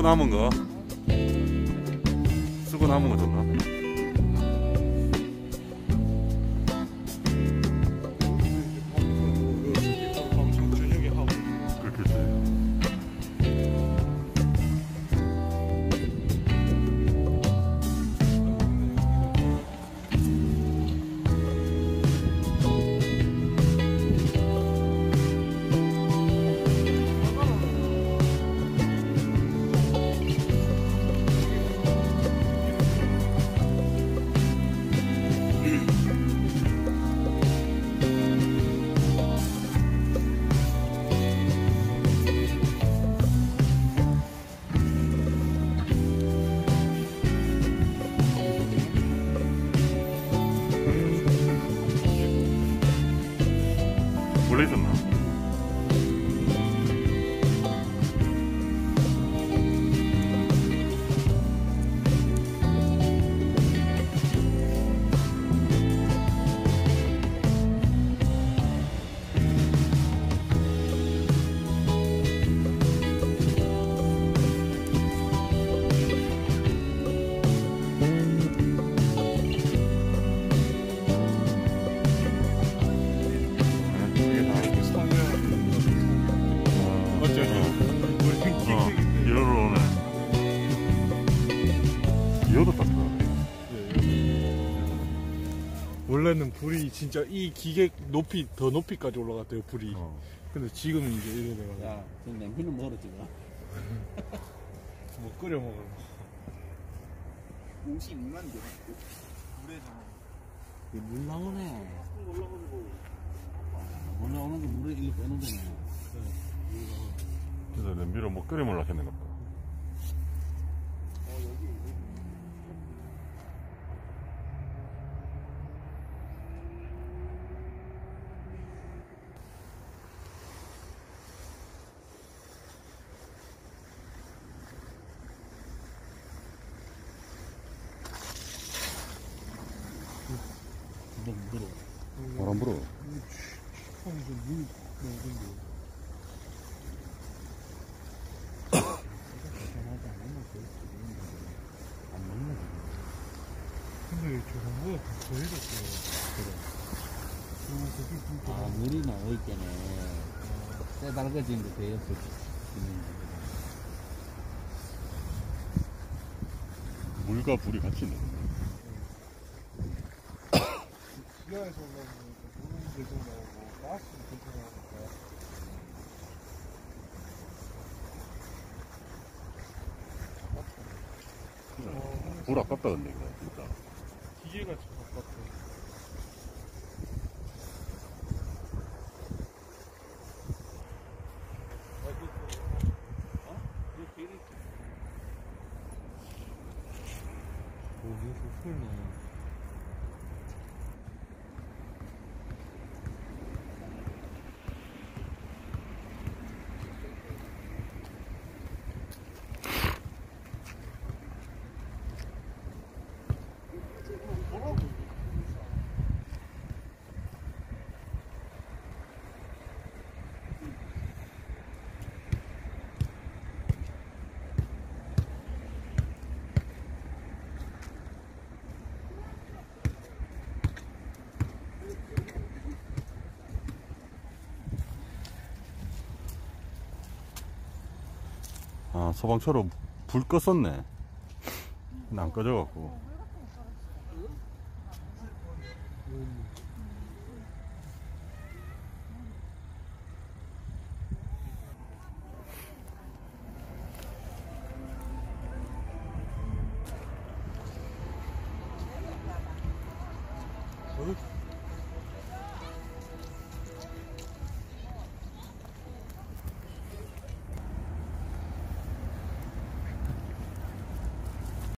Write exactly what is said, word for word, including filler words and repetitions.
남은 거 쓰고 남은 거 줬나? 원래 있었나? 이어도 땄더라고요. 원래는 불이 진짜 이 기계 높이 더 높이까지 올라갔대요 불이. 어. 근데 지금은 이제 이래 돼가지고. 야, 지금 냄비는 뭐로 지금? 뭐 끓여 먹어. 오십이만 개. 물에잖아. 물 나오네. 물 나오는 게 물에 일로 빼는 거네. 그래서 냄비로 뭐 끓여 먹으려고 했는 것 같다. 너무 불어. 바람 불어. 물 넣는데. 근데 저번보다 더 해졌어요. 아, 물이 나올 때네. 새달궈진 게 되었을 때. 물과 불이 같이 있는 거네. 지하에서 올라오면 물은 계속 나오고 가스도 계속 나오니까. 어, 불 아깝다 근데 이거 진짜. 기계가 참 아깝다. 여기서 풀네. 아, 소방차로 불 껐었네. 근데 안 꺼져갖고. 어?